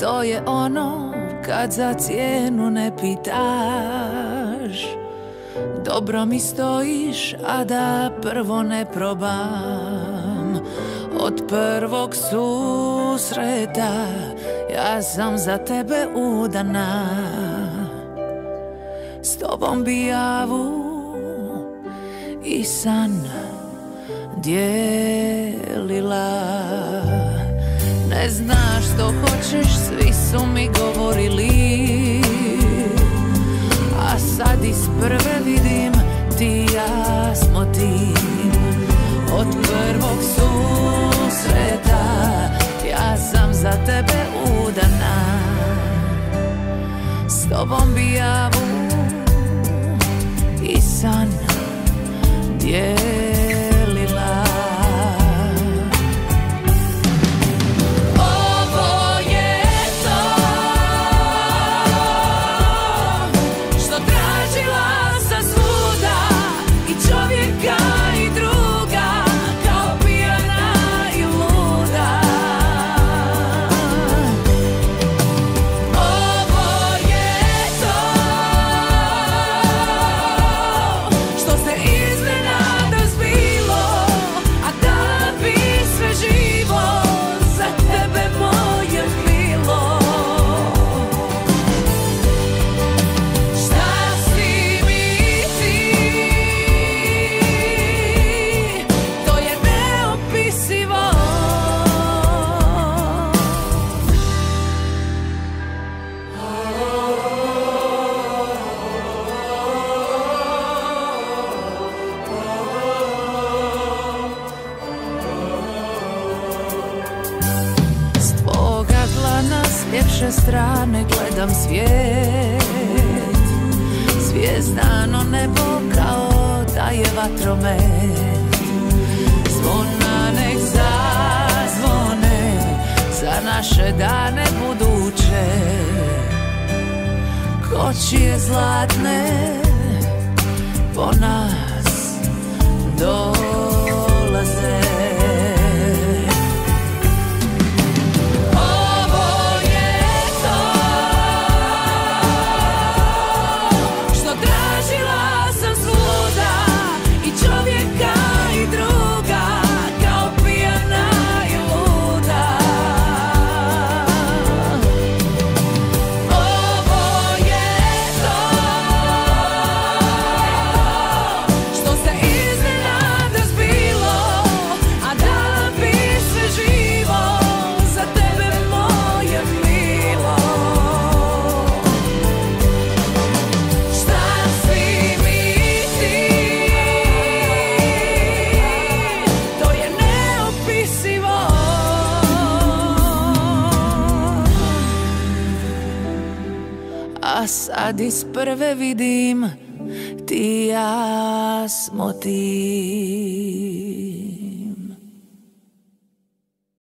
To je ono kad za cijenu ne pitaš. Dobro mi stojiš, a da prvo ne probam. Od prvog susreta ja sam za tebe udana. S tobom bi javu i san dijelila. Ne znaš što hoćeš, svi su mi govorili, a sad iz prve vidim ti i ja smo tim. Od prvog susreta ja sam za tebe udana. S tobom bi javu i san dijelila. S ljepše strane gledam svijet, zvijezdano nebo kao da je vatromet. Zvona nek zazvone za naše dane buduće. Kočije zlatne po nas dolaze. A sad iz prve vidim ti i ja smo ti.